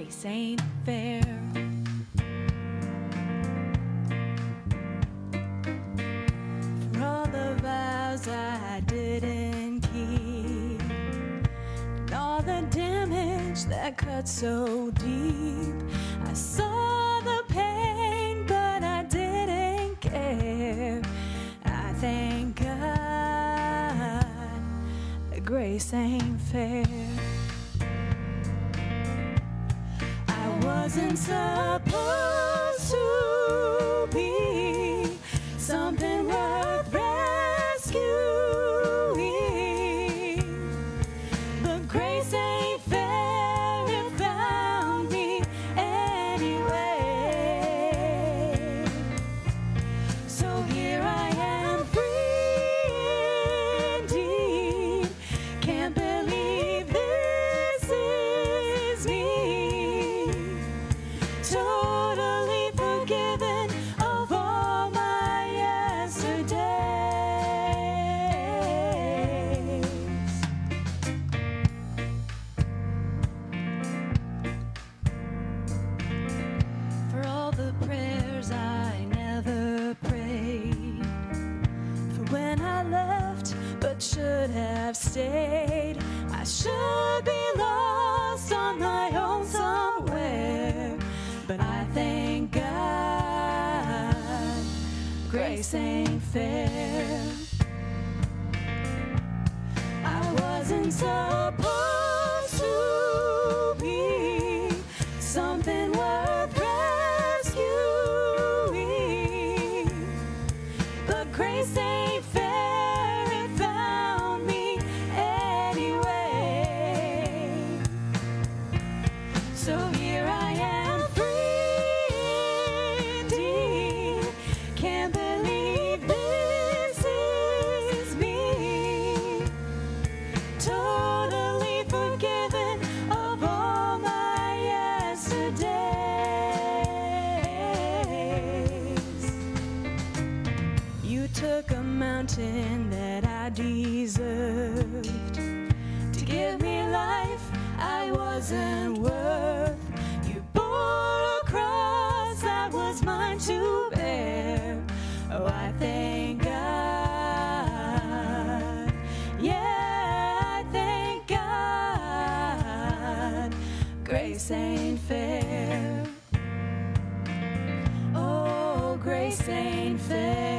grace ain't fair. For all the vows I didn't keep, and all the damage that cut so deep, I saw the pain, but I didn't care. I thank God that grace ain't fair. I wasn't supposed to be something worth rescuing, but grace ain't fair, it found me anyway. So here I am, free indeed. Can't believe this is me. Totally forgiven of all my yesterdays. For all the prayers I never prayed, for when I left but should have stayed, I should be lost on my own somewhere. But I thank God grace ain't fair. I wasn't supposed to be something worth rescuing, but grace ain't fair, it found me anyway. So here I am, free indeed. Can't believe this is me. Totally forgiven of all my yesterdays. You took a mountain that I deserved to give me life I wasn't worth. You bore a cross that was mine to bear. Oh, I thank God. Yeah, I thank God. Grace ain't fair. Oh, grace ain't fair.